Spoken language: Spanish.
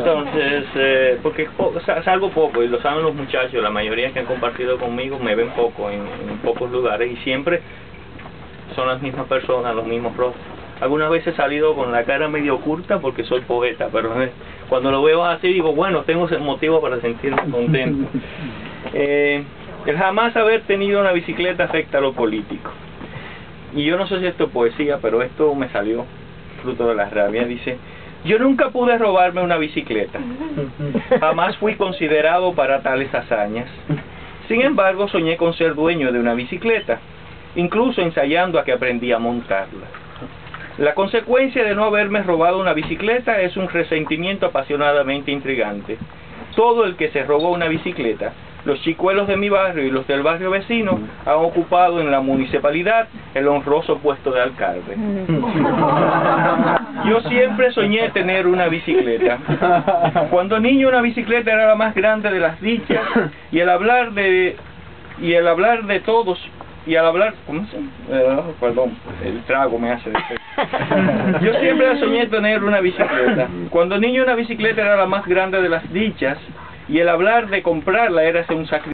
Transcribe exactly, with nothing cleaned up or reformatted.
Entonces, eh, porque po salgo poco, y lo saben los muchachos, la mayoría que han compartido conmigo me ven poco en, en pocos lugares, y siempre son las mismas personas, los mismos rostros. Algunas veces he salido con la cara medio oculta porque soy poeta, pero eh, cuando lo veo así digo, bueno, tengo motivo para sentirme contento. Eh, el jamás haber tenido una bicicleta afecta a lo político. Y yo no sé si esto es poesía, pero esto me salió fruto de la rabia. Dice: yo nunca pude robarme una bicicleta. Jamás fui considerado para tales hazañas. Sin embargo, soñé con ser dueño de una bicicleta, incluso ensayando a que aprendí a montarla. La consecuencia de no haberme robado una bicicleta es un resentimiento apasionadamente intrigante. Todo el que se robó una bicicleta, los chicuelos de mi barrio y los del barrio vecino, han ocupado en la municipalidad el honroso puesto de alcalde. Yo siempre soñé tener una bicicleta. Cuando niño, una bicicleta era la más grande de las dichas, y el hablar de y el hablar de todos y al hablar, ¿cómo se llama? Eh, perdón, el trago me hace decir. Yo siempre soñé tener una bicicleta. Cuando niño, una bicicleta era la más grande de las dichas, y el hablar de comprarla era un sacrificio.